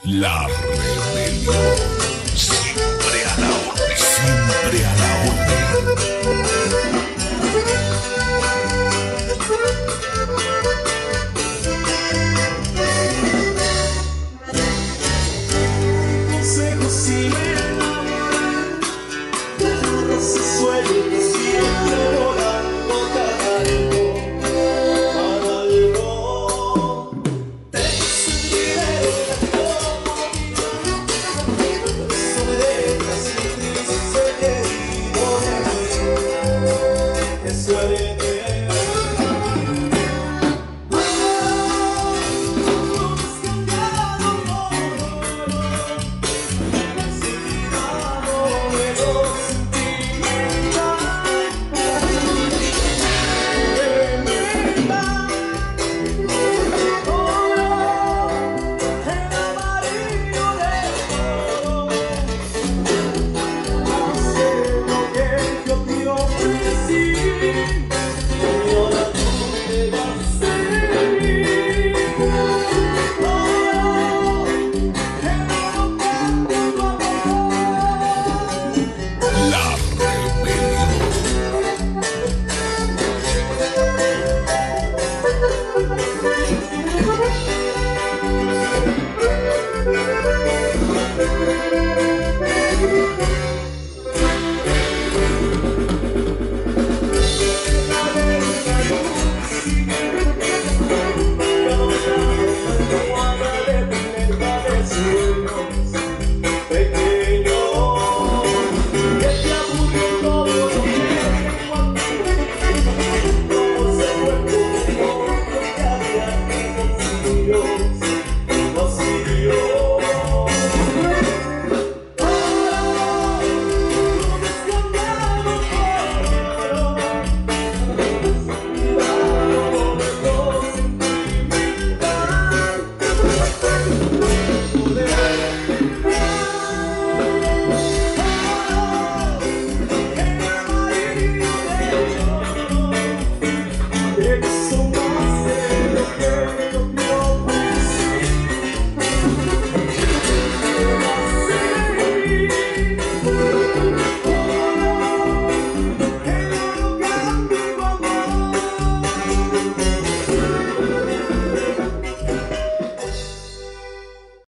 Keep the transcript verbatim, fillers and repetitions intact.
La rebelión. Siempre a la orden. Siempre a la orden. Consejo si me enamoran, todo se suele siempre volando para algo, para algo. Te sentiré como por eso me dejas sin triste querido de mí, eso haré. Sueños